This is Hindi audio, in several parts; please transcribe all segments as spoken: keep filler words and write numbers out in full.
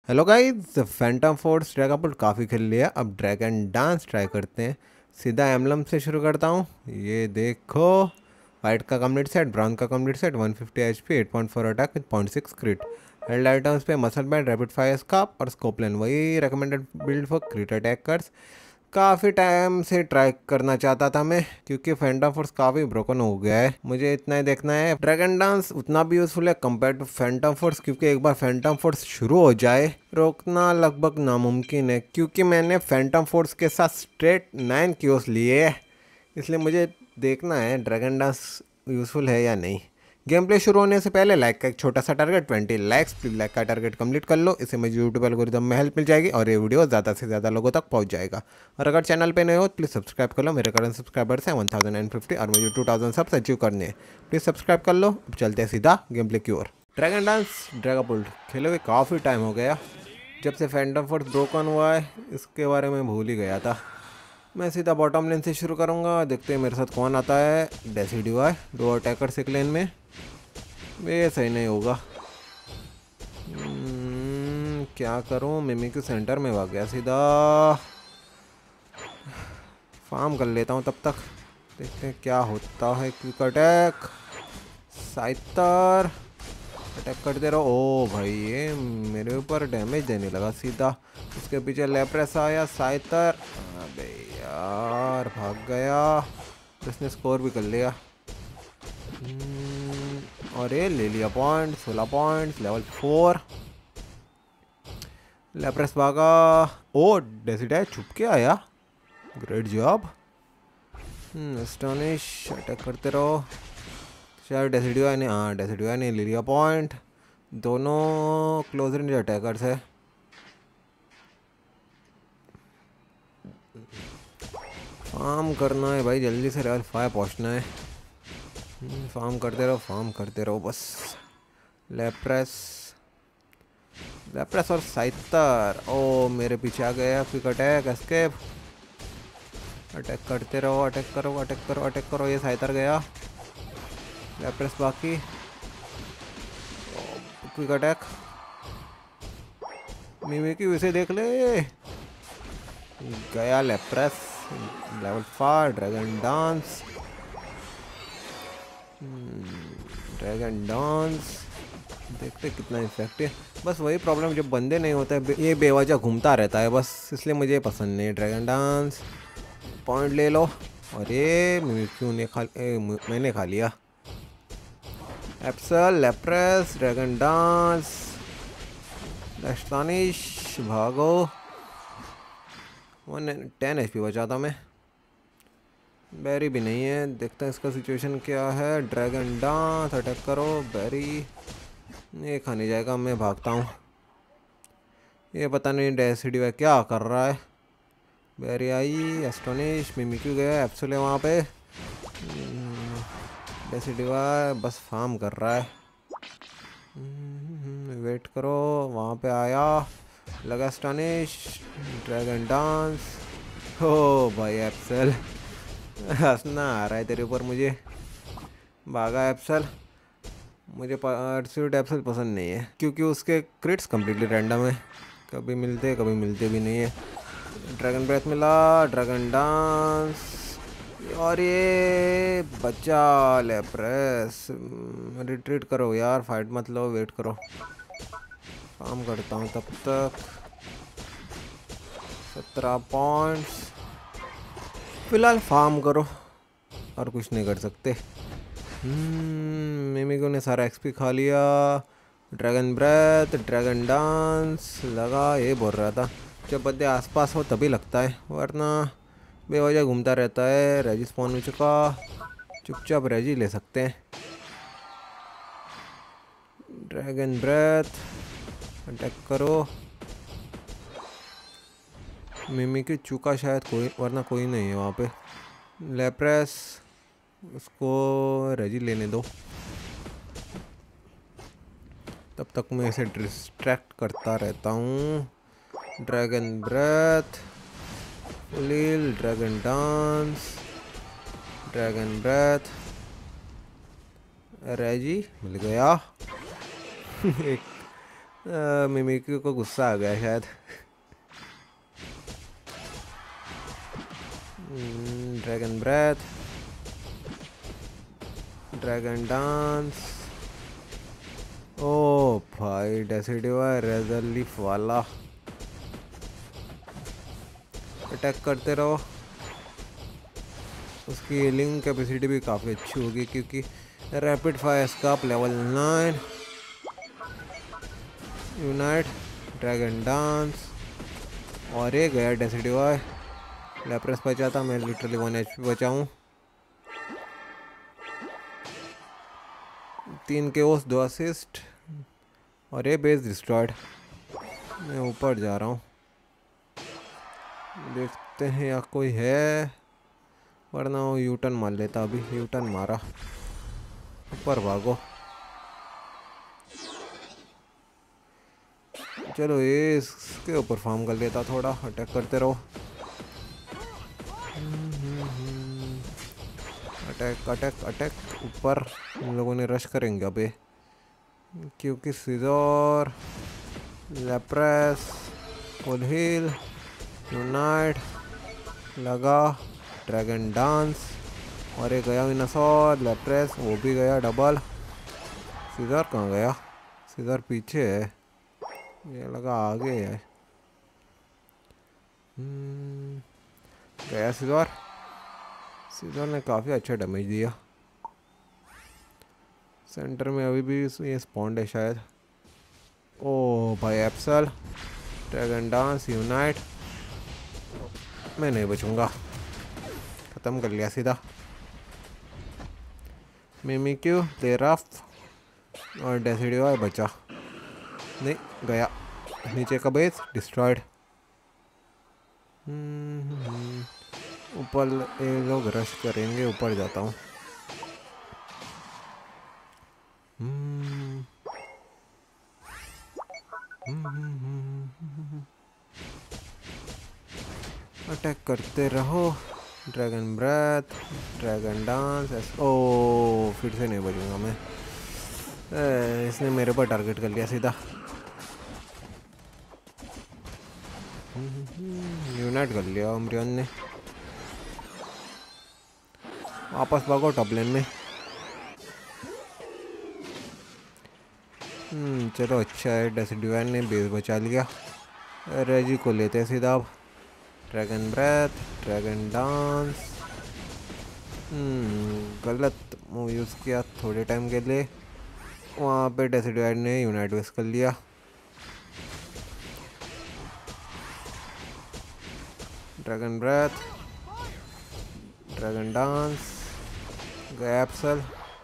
Hello guys, phantom force dragon काफ़ी खेल लिया। अब ड्रैगन डांस ट्राई करते हैं। सीधा एम्बलम से शुरू करता हूँ। ये देखो, वाइट का कंप्लीट सेट, ब्राउन का complete set, one fifty HP, eight point four attack with point six crit. Held items पे muscle band, rapid fire scarf और स्कोपलेन, वही recommended build for crit attackers. काफ़ी टाइम से ट्राई करना चाहता था मैं, क्योंकि फैंटम फोर्स काफ़ी ब्रोकन हो गया है। मुझे इतना ही देखना है ड्रैगन डांस उतना भी यूजफुल है कंपेयर टू फैंटम फोर्स, क्योंकि एक बार फैंटम फोर्स शुरू हो जाए रोकना लगभग नामुमकिन है। क्योंकि मैंने फैंटम फोर्स के साथ स्ट्रेट नाइन क्योस लिए है, इसलिए मुझे देखना है ड्रैगन डांस यूजफुल है या नहीं। गेम प्ले शुरू होने से पहले लाइक का एक छोटा सा target, twenty likes, please like का टारगेट कंप्लीट कर लो। इससे मुझे यूट्यूब एल्गोरिदम में हेल्प मिल जाएगी और ये वीडियो ज़्यादा से ज़्यादा लोगों तक पहुंच जाएगा। और अगर चैनल पे नए हो प्लीज़ सब्सक्राइब कर लो। मेरे करंट सब्सक्राइबर्स हैं वन थाउजेंड एंड फिफ्टी और मुझे टू थाउजेंड सब्स अचीव करने हैं। प्लीज़ सब्सक्राइब कर लो। अब चलते हैं सीधा गेम प्ले की ओर। ड्रैगन डांस ड्रैगापुल्ट खेले हुए काफ़ी टाइम हो गया। जब से फैंटम फोर्स ब्रोकन हुआ है इसके बारे में भूल ही गया था। मैं सीधा बॉटम लेन से शुरू करूँगा। देखते हैं मेरे साथ कौन आता है। डेसिडियो है, दो अटैकर्स एक लेन में, ये सही नहीं होगा। hmm, क्या करूं, मिमी के सेंटर में भाग गया सीधा। फार्म कर लेता हूं तब तक, देखते हैं क्या होता है। क्विक अटैक, साइतर अटैक करते रहो। ओ भाई, ये मेरे ऊपर डैमेज देने लगा सीधा। उसके पीछे लेप्रेस आया, साइतर, अबे यार भाग गया। उसने स्कोर भी कर लिया। और ये ले लिया पॉइंट, सोलह पॉइंट्स, लेवल फोर। लेप्रेस भागा। ओ डेसिडाई छुप के आया, ग्रेट जॉब। स्टोनिश अटैक करते रहो। शायद डेसिडियो ने, हाँ डेसिडियो ने ले लिया पॉइंट। दोनों क्लोज रेंज अटैकर्स है। फार्म करना है भाई, जल्दी से लेवल फाइव पहुँचना है। फार्म करते रहो, फार्म करते रहो बस। लेप्रेस लेप्रेस और साइतर, ओ मेरे पीछे आ गया। क्विक अटैक, एस्केप, अटैक करते रहो, अटैक करो, अटैक करो, अटैक करो। ये साइतर गया, लेप्रेस बाकी। क्विक अटैक, मिमी की वैसे देख ले, गया लेप्रेस। Level five dragon dance. Dragon dance देखते कितना इफेक्टिव। बस वही प्रॉब्लम, जब बंदे नहीं होते ये बेवजह घूमता रहता है बस, इसलिए मुझे पसंद नहीं ड्रैगन डांस। पॉइंट ले लो। और ये क्यों नहीं खा, ए, मैंने खा लिया। एप्सल, लेप्रेस, ड्रैगन डांस, एस्टॉनिश, भागो। वन टेन एच पी बचा था मैं। बैरी भी नहीं है, देखते हैं इसका सिचुएशन क्या है। ड्रैगन डांस अटैक करो, बैरी ये खाने जाएगा। मैं भागता हूँ। ये पता नहीं डेसिडियो क्या कर रहा है। बैरी आई, एस्टोनिश, मिमिक्यू गया, एप्सुले वहाँ पे। डेसिडियो बस फार्म कर रहा है। वेट करो, वहाँ पे आया, लगा एस्टोनिश, ड्रैगन डांस। हो भाई एप्सल, हंसना आ रहा है तेरे ऊपर मुझे। भागा एप्सल। मुझे परस्यूट एप्सल पसंद नहीं है, क्योंकि उसके क्रिट्स कम्प्लीटली रैंडम है। कभी मिलते कभी मिलते भी नहीं है। ड्रैगन ब्रेथ मिला, ड्रैगन डांस, और ये बच्चा लेप्रेस। रिट्रीट करो यार, फाइट मत लो, वेट करो। काम करता हूँ तब तक। सत्रह पॉइंट्स फिलहाल फार्म करो, और कुछ नहीं कर सकते। मिमिको ने सारा एक्सपी खा लिया। ड्रैगन ब्रेथ, ड्रैगन डांस लगा। ये बोल रहा था जब बंदे आसपास हो तभी लगता है, वरना बेवजह घूमता रहता है। रेजी स्पॉन हो चुका, चुपचाप रेजी ले सकते हैं। ड्रैगन ब्रेथ अटैक करो। मिमी की चुका शायद कोई, वरना कोई नहीं है वहाँ पे। लेप्रेस, उसको रेजी लेने दो, तब तक मैं इसे डिस्ट्रैक्ट करता रहता हूँ। Dragon breath, full heal, dragon dance, dragon breath, रेजी मिल गया। एक मिमिक्यू को गुस्सा आ गया शायद। Dragon breath, dragon dance. ओ भाई डेसिडिवा रेजर लीफ वाला। अटैक करते रहो। उसकी हीलिंग कैपेसिटी भी काफ़ी अच्छी होगी क्योंकि rapid fire scarf level nine. Unite, dragon dance और ये गया डेसिडिवा। लेप्रस बचा था, मैं लिटरली वन एच पी बचाऊँ। तीन के ओस, दो असिस्ट और ये बेस डिस्ट्रॉयड। मैं ऊपर जा रहा हूँ, देखते हैं या कोई है, वरना वो यू टर्न मार लेता। अभी यू टर्न मारा, ऊपर भागो। चलो ये इसके ऊपर फार्म कर लेता, थोड़ा अटैक करते रहो। अटैक अटैक अटैक ऊपर। इन लोगों ने रश करेंगे अबे, क्योंकि सीजर, लेप्रेस, फुल हील, यूनाइट लगा, ड्रैगन डांस और एक गया विनासौर। लेप्रेस वो भी गया डबल। सीजर कहाँ गया? सीजर पीछे है, ये लगा आगे है। गया सीजर। सीजर ने काफ़ी अच्छा डैमेज दिया। सेंटर में अभी भी ये स्पॉन्ड है शायद। ओ भाई एप्सल, ड्रैगन डांस, यूनाइट। मैं नहीं बचूंगा, ख़त्म कर लिया सीधा। मिमिक्यू, लेराफ और डेसिडिवा बचा नहीं, गया नीचे का बेस डिस्ट्रॉयड। ऊपर ये लोग रश करेंगे, ऊपर जाता हूँ। अटैक करते रहो। Dragon breath, dragon dance. ओ फिर से नहीं बचूंगा मैं। ए, इसने मेरे पर टारगेट कर लिया सीधा। यूनाइट कर लिया अमरियन ने। वापस भागो टॉप लेन में। हम्म चलो अच्छा है, डेसिडिवान ने बेस बचा लिया। रेजी को लेते हैं सीधा अब। Dragon breath, dragon dance. हम्म गलत मूव यूज़ किया थोड़े टाइम के लिए। वहाँ पे डेसिडिवान ने यूनाइट वेस्ट कर लिया। ड्रैगन ब्रेथ, ड्रैगन डांस, गया एप्सल,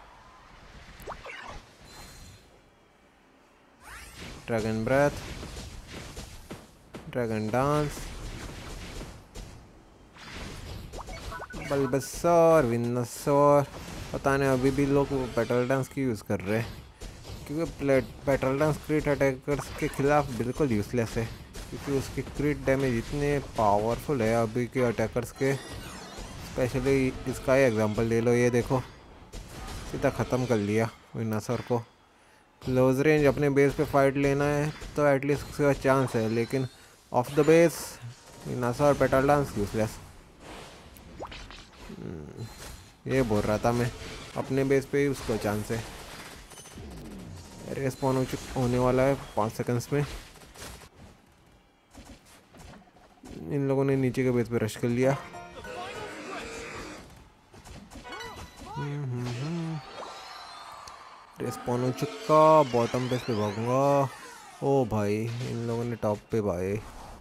dragon breath, dragon dance, Bulbasaur, Venusaur. पता नहीं अभी भी लोग पेट्रोल डांस की यूज़ कर रहे हैं, क्योंकि पेट्रोल डांस क्रिट अटैकर्स के खिलाफ बिल्कुल यूज़लेस है, क्योंकि उसके क्रिट डैमेज इतने पावरफुल है अभी के अटैकर्स के। स्पेशली इसका ही एग्जांपल ले लो, ये देखो सीधा ख़त्म कर लिया विनासौर को। क्लोज रेंज अपने बेस पे फाइट लेना है तो एटलीस्ट उसका चांस है, लेकिन off the base Venusaur petal dance useless. ये बोल रहा था मैं, अपने बेस पे ही उसको चांस है। रेस्पॉन हो चुका होने वाला है पाँच सेकंड्स में। इन लोगों ने नीचे के बेस पे रश कर लिया। रेस्पॉन हो चुका, बॉटम बेस पे भागूंगा। ओ भाई इन लोगों ने टॉप पे भाई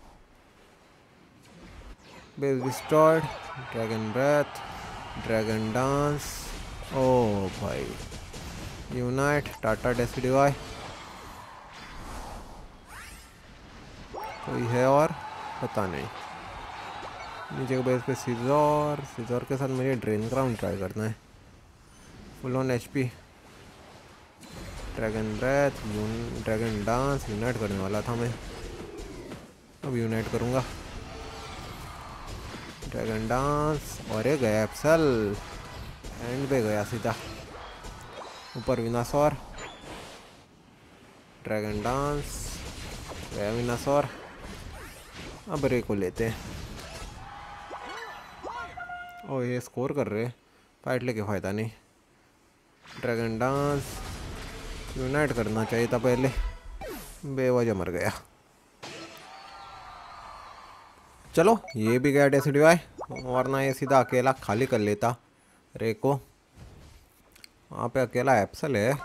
base destroyed. Dragon breath, dragon dance. ओ भाई यूनाइट, टाटा डेसिडिवाई। कोई है और पता नहीं। नीचे के बेस पे सीजर। सीजर के साथ मुझे ड्रेन क्राउन ट्राई करना है। Full on HP. Dragon breath, dragon dance. Unite करने वाला था मैं, अब यूनाइट करूँगा। ड्रैगन डांस और ये गया एप्सल, एंड पे गया सीधा। ऊपर विनासौर, ड्रैगन डांस, वेमिनासोर। अब रे को लेते हैं। ओ ये स्कोर कर रहे, फाइट लेके फ़ायदा नहीं। ड्रैगन डांस यूनाइट करना चाहिए था पहले, बेवजह मर गया। चलो ये भी गया डेसिडिवाई, वरना ये सीधा अकेला खाली कर लेता रे को। वहाँ पे अकेला एप्सल है।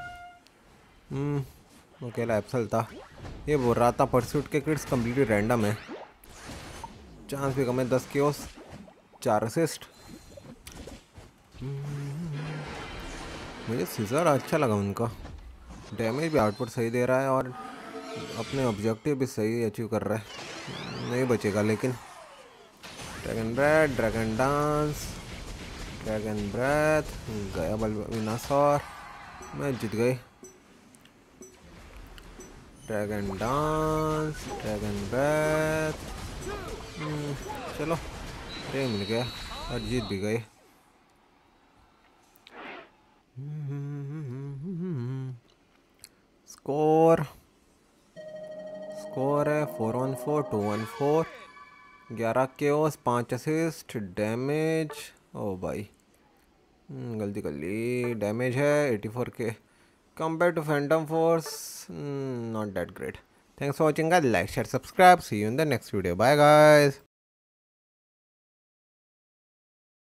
हम्म अकेला एप्सल था। ये बोल रहा था परस्यूट के किट्स कम्प्लीटली रैंडम है, चांस भी कम है। दस क्योस, चार असिस्ट। मुझे सीजर अच्छा लगा उनका, डैमेज भी आउटपुट सही दे रहा है और अपने ऑब्जेक्टिव भी सही अचीव कर रहा है। नहीं बचेगा लेकिन। Dragon breath, dragon dance, dragon breath गया। वेमिनासोर, मैं जीत गई। Dragon dance, dragon breath. चलो रे मिल गया और जीत भी गए। स्कोर स्कोर है four one four two one four. ग्यारह केओस, पाँच असिस्ट, डैमेज। ओ भाई गलती कर ली। डैमेज है एटी फोर के compare to phantom force, not that great. Thanks for watching guys, like share subscribe, see you in the next video, bye guys.